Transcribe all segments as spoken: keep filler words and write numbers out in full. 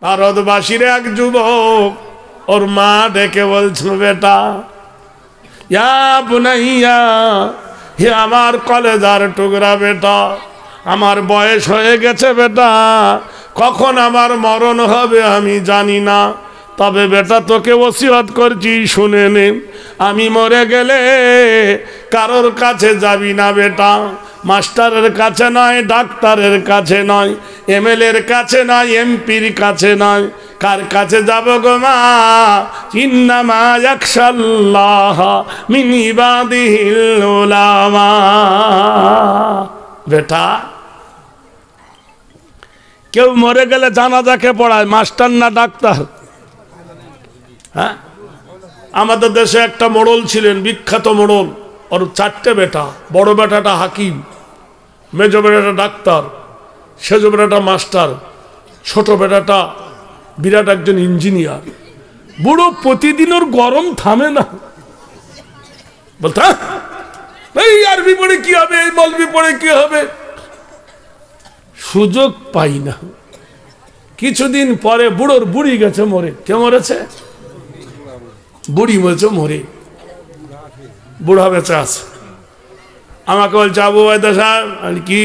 আরদবাসীর এক যুবক ওর মা ডেকে বলছিল, বেটা ইয়া বুনাইয়া, হে আমার কলেজার টুকরা বেটা, আমার বয়স হয়ে গেছে বেটা, কখন আমার মরণ হবে আমি জানি না, তবে বেটা তোকে ওসিয়ত করছি শুনে নে, আমি মরে গেলে কারোর কাছে যাবি না বেটা, মাস্টারের কাছে নয়, ডাক্তারের কাছে নয়, এমএলএর কাছে নয়, এমপির কাছে নয়, কার কাছে যাব গো মা? ইন্নামা ইয়াখশাল্লাহ মিন ইবাদিহিল উলামা। বেটা, কেউ মরে গেলে জানাজাকে পড়ায়, মাস্টার না ডাক্তার? হ্যাঁ, আমাদের দেশে একটা মোড়ল ছিলেন, বিখ্যাত মোড়ল, ওর চারটে বেটা, বড় বেটাটা হাকিম, মেজো বেটাটা ডাক্তার, সেজো বেটাটা মাস্টার, ছোট বেটাটা বিরাট একজন ইঞ্জিনিয়ার। বুড়ো প্রতিদিন ওর গরম থামে না, বলতে এই আরবি পড়ে কি হবে, এই মলবি পড়ে কি হবে, সুযোগ পাই না। কিছুদিন পরে বুড়োর বুড়ি গেছে মরে। কে মরেছে? বুড়ি বলছে মরে, বুড়া বেঁচে আছে। আমাকে বলছে, আবু ওবায়দা সাহেব, আর কি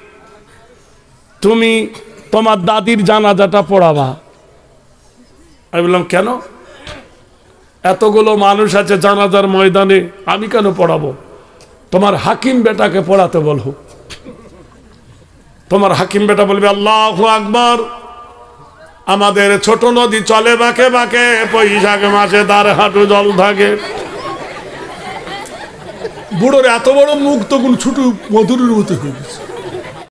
তুমি তোমার দাদির জানাজাটা পড়াবা? আমি বললাম, কেন? এতগুলো মানুষ আছে জানাজার ময়দানে, আমি কেন পড়াবো? তোমার হাকিম বেটাকে পড়াতে বলবো। তোমার হাকিম বেটা বলবে আল্লাহু আকবার, আমাদের ছোট নদী চলে বাঁকে বাঁকে, বৈশাখ মাসে তার হাঁটু জল থাকে। বুড়োর এত বড় মুখ তখন ছোট মধুরের মতো হয়ে গেছে।